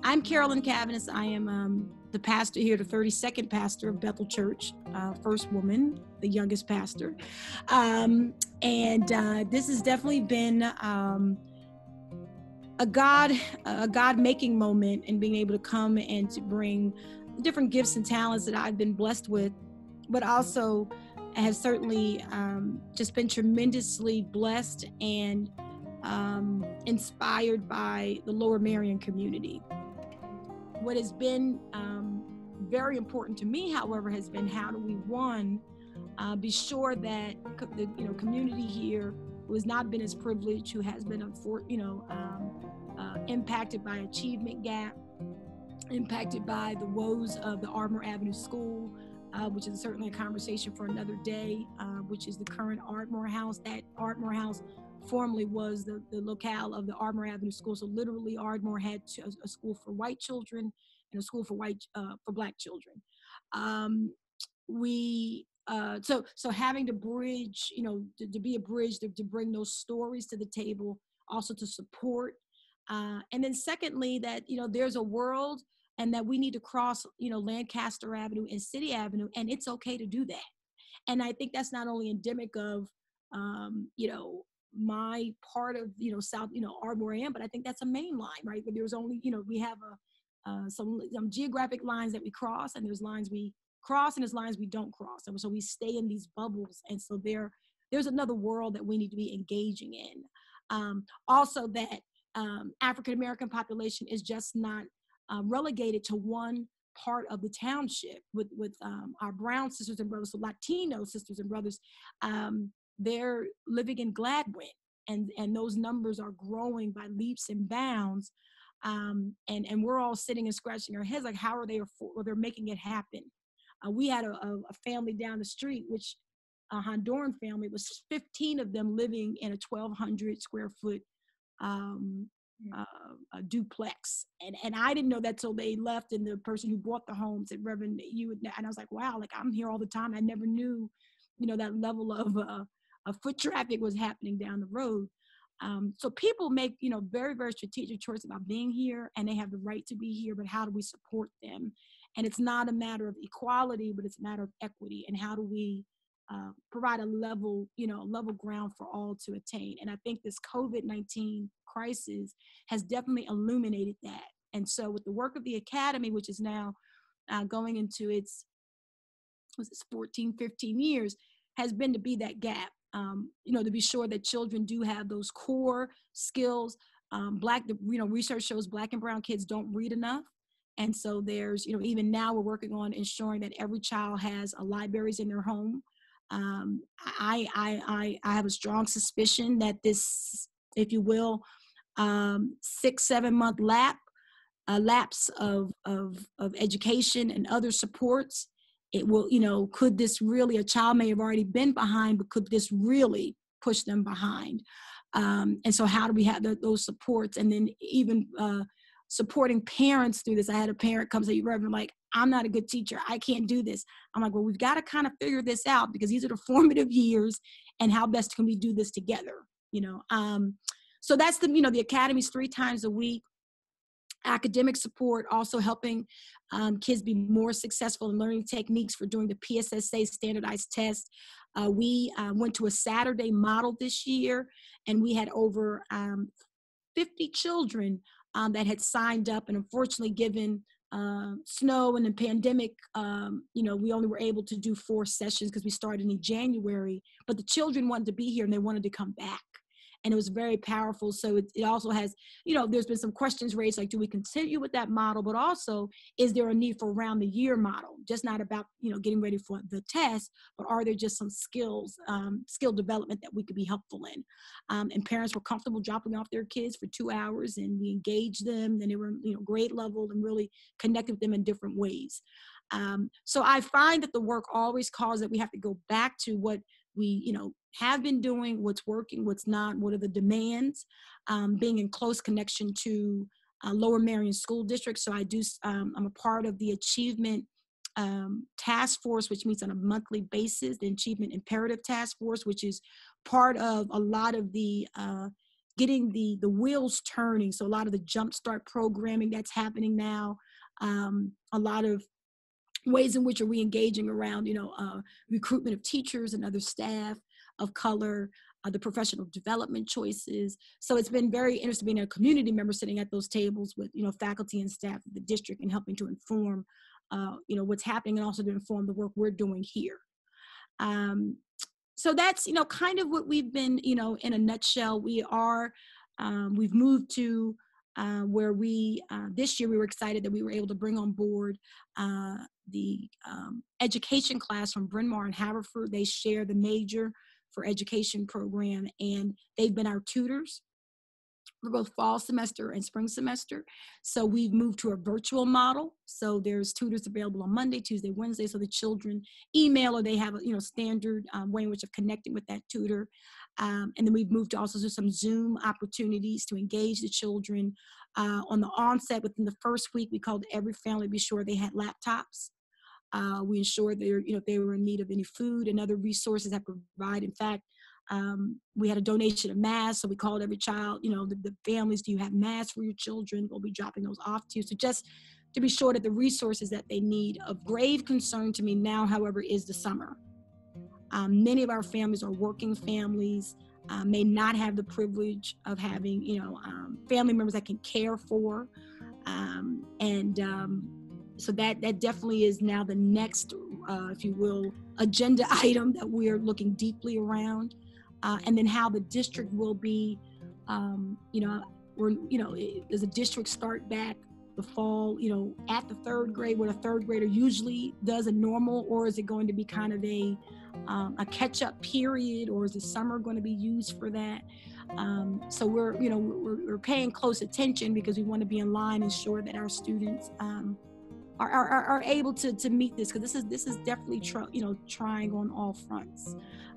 I'm Carolyn Cavanis. I am the pastor here, the 32nd pastor of Bethel Church, first woman, the youngest pastor. This has definitely been a God-making moment in being able to come and to bring different gifts and talents that I've been blessed with, but also has certainly just been tremendously blessed and inspired by the Lower Merion community. What has been very important to me, however, has been how do we, be sure that the community here who has not been as privileged, who has been impacted by achievement gap, impacted by the woes of the Ardmore Avenue School, which is certainly a conversation for another day, which is the current Ardmore House. That Ardmore House formerly was the locale of the Ardmore Avenue School. So literally Ardmore had a school for white children and a school for black children. So having to bridge, to be a bridge, to bring those stories to the table, also to support. And then secondly, that, there's a world and that we need to cross, Lancaster Avenue and City Avenue, and it's okay to do that. And I think that's not only endemic of, my part of, South, Ardmore, but I think that's a main line, right? But there's only, we have some geographic lines that we cross, and there's lines we cross, and there's lines we don't cross. And so we stay in these bubbles. And so there's another world that we need to be engaging in. Also that African-American population is just not relegated to one part of the township with our brown sisters and brothers, so Latino sisters and brothers. They're living in Gladwin, and those numbers are growing by leaps and bounds. And we're all sitting and scratching our heads like, how are they're making it happen? We had a family down the street, which a Honduran family, was 15 of them living in a 1,200 square foot a duplex, and I didn't know that till they left, and the person who bought the home said, Reverend, and I was like, wow, like I'm here all the time. I never knew, that level of foot traffic was happening down the road. So people make, very, very strategic choice about being here, and they have the right to be here, but how do we support them? And it's not a matter of equality, but it's a matter of equity, and how do we provide a level ground for all to attain. And I think this COVID-19 crisis has definitely illuminated that. And so with the work of the Academy, which is now going into its 14, 15 years, has been to be that gap, to be sure that children do have those core skills. Research shows Black and brown kids don't read enough. And so there's, even now we're working on ensuring that every child has libraries in their home. I have a strong suspicion that this, if you will, 6-7 month lapse of education and other supports, it will, could this really, a child may have already been behind, but could this really push them behind? And so how do we have those supports? And then even supporting parents through this. I had a parent come say, Reverend, like, I'm not a good teacher. I can't do this. I'm like, well, we've got to kind of figure this out, because these are the formative years, and how best can we do this together? So that's the Academy's 3 times a week. Academic support, also helping kids be more successful in learning techniques for doing the PSSA standardized test. We went to a Saturday model this year, and we had over 50 children that had signed up, and unfortunately, given snow and the pandemic, we only were able to do 4 sessions because we started in January, but the children wanted to be here and they wanted to come back. And it was very powerful. So it also has, there's been some questions raised, like, do we continue with that model? But also, is there a need for round the year model? Just not about, getting ready for the test, but are there just some skill development that we could be helpful in? And parents were comfortable dropping off their kids for 2 hours, and we engaged them, and they were, grade level, and really connected with them in different ways. So I find that the work always calls that we have to go back to what we, have been doing, what's working, what's not, what are the demands, being in close connection to Lower Merion School District. So I'm a part of the Achievement Task Force, which meets on a monthly basis, the Achievement Imperative Task Force, which is part of a lot of the getting the wheels turning. So a lot of the jumpstart programming that's happening now, a lot of ways in which are we engaging around, recruitment of teachers and other staff of color, the professional development choices. So it's been very interesting being a community member sitting at those tables with, faculty and staff of the district and helping to inform, what's happening and also to inform the work we're doing here. So that's, kind of what we've been, in a nutshell. We've moved to where this year we were excited that we were able to bring on board the education class from Bryn Mawr and Haverford. They share the major for education program, and they've been our tutors for both fall semester and spring semester. So we've moved to a virtual model. So there's tutors available on Monday, Tuesday, Wednesday. So the children email, or they have a standard way in which of connecting with that tutor. And then we've moved to also do some Zoom opportunities to engage the children. On the onset, within the first week, we called every family to be sure they had laptops. We ensured if they were in need of any food and other resources that provide. In fact, we had a donation of masks, so we called every child, the families, do you have masks for your children? We'll be dropping those off to you. So just to be sure that the resources that they need. Of grave concern to me now, however, is the summer. Many of our families are working families, may not have the privilege of having, family members that can care for. So that definitely is now the next, if you will, agenda item that we're looking deeply around. And then how the district will be, does a district start back the fall, at the third grade, what a third grader usually does a normal, or is it going to be kind of a catch-up period, or is the summer going to be used for that? So we're paying close attention because we want to be in line and ensure that our students are able to meet this, because this is definitely trying on all fronts.